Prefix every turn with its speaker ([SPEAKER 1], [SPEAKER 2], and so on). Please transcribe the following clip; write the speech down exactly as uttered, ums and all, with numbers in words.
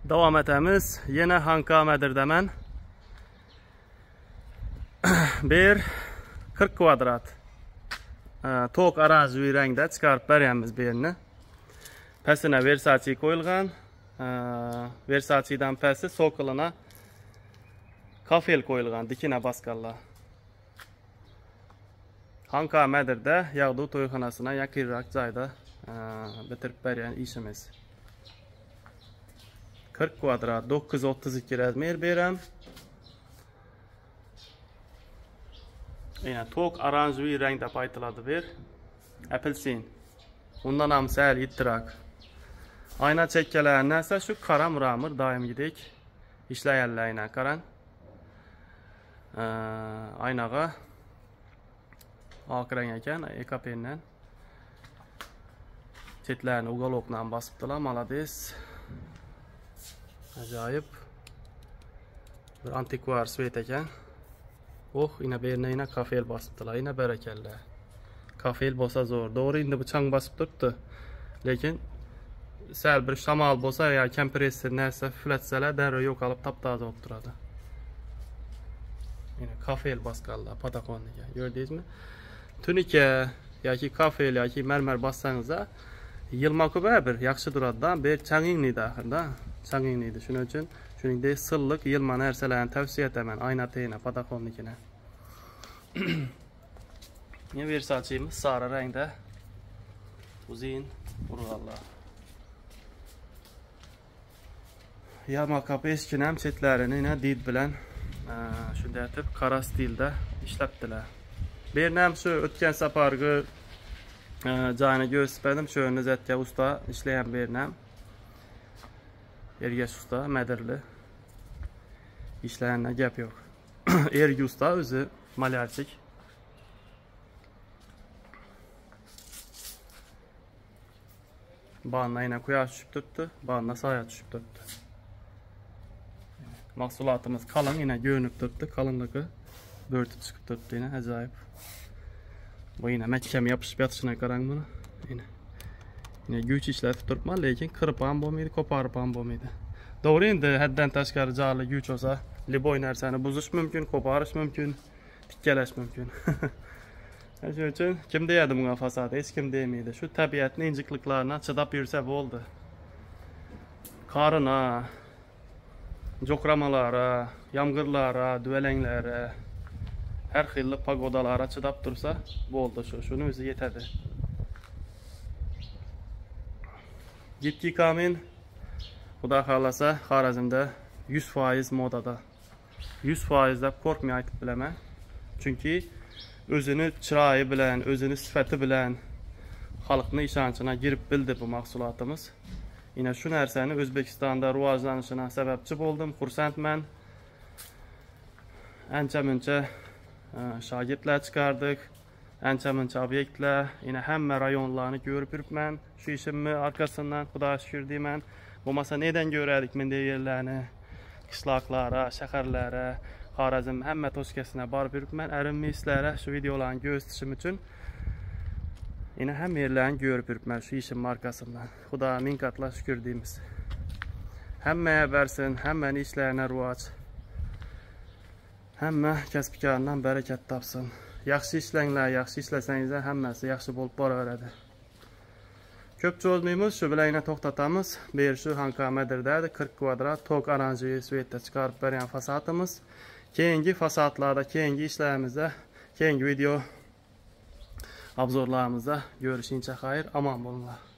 [SPEAKER 1] Davam etemiz. Yine Hankamedir'de mən. Bir kırk kvadrat. Tok aranjui rəngdə çıxarıb bərəyəmiz birini. Pəsinə Versace qoyulğan. Versace'dən pəsi sokuluna kafel qoyulğan. Dikine basqalla. Hankamedir'de yağdı toyxanasına yakıraq cayda bitirib bərəyən işimiz. kırk kvadrat, dokuz yüz otuz iki rəzmer verəm. Yine tok aranjui rəngdə paytıladı ver. Apelsin. Ondan hamısı əl ittiraq. Ayna çəkkələrindən isə şu kara mramır daim gidik. İşləyəllə qaran. Aynağa ak rəng ekan, ekapenlə. Çetlərini uqaloqla basıbdılar, malades. Acayip. Bir antikvar svet ekan. Oh, yine birine yine kafel basıbdılar, yine bərəkəllə. Kafel bosa zor. Doğru indi bıçaq basıb durdu. Lekin səl bir şamal bosa ya kompressor nəsə fülətsələr dərrə yox alıb taptaza oturады. Yine kafel basqalla, Patagonya. Gördünüz mü? Tunike ya ki kafel ya ki mərmər bassanızda yılmakı bir yaxşı duradı da, bir çəngingli axırda. Çəngingli şunun üçün şuningdək sıllıq yılman ərsələrini tavsiyə etəmən. Ayna teyinə, Patagonnikine. Yine Versace'miz sarı rəngdə. Uzun urğalla. Yama kapı eskinem çetlərini yine did bilən şunda etib kara stildə işləbdilər. Birnəm şu ötkən saparğı cayını göstərdim. Şu Nizətgə usta işləyən birnəm. Ergəş usta, mədirli. İşləyənlə gəp yox. Ergi usta özü malyarçik. Bağına yine kuyaş düşüb tutdu. Bağına saya düşüb tutdu. Mahsulatımız kalın yine görünüp tutdu. Kalınlığı börtüp çıkıp tutdu yine. Acayip. Bu yine məhkəm yapışıp yatışına qaran bunu. Yine. Yine güç işlətib durma, lekin kırpan bomiydi, koparpan bomiydi. Doğru indi həddən təşqarı carlı güç olsa, liboy nərsəni buzuş mümkün, koparış mümkün, tikkələş mümkün. Şunun üçün kim deyədi buna fasadı, heç kim demiydi. Şu təbiətin incikliklarına çıdap yürsə bu oldu. Karına, cokramalara, yamgırlara, düvələnlərə, hər xilli pagodalara çıdap dursa bu oldu şu. Şunu özü yetədi. Gipki kamin Xuda xalasa Xarazmdə yüz faiz modada. yüz faizdə korkmaya aytıb biləmə. Çünki özünü çırayı bilən, özünü sifəti bilən xalqın işançına girib bildi bu mahsulatımız. Yine şu nərsəni Özbekistanda rivajlanışına səbəbçi oldum. Xursand mən. Əncə-müncə şagirdlər çıxardıq. Əncə-müncə obyektlər. Yine həmmə rayonlarını görüb mən. Şu işimi arkasından Xuda şükür deyim. Bu masa neden görədik mən deyə yerlərini? Qışlaqlara, şəhərlərə, Xarazm həmmə toskəsinə barıb mən. Ərinmi işlərə şu videoların göstişim üçün. Yine həm yerlərini görüb mən şu işin markasından. Xuda min qatla şükür deyimiz. Həmməyə versin, həmməni işlərinə ruaç. Həmmə kəsbikarından bərəkət tapsın. Yaxşı işlənlər, yaxşı işləsənizə həmməsi yaxşı bolub bara verədir. Köp çözməyimiz şu bilə yine toxtatamız. Bir şu Hankamedir'dədir. kırk kvadrat tok aranjui svetdə çıxarıb bərəyən fasatımız. Keyingi fasatlarda, keyingi işlərimizdə, keyingi video obzorlarımızda görüşünce hayır, aman bulunlar.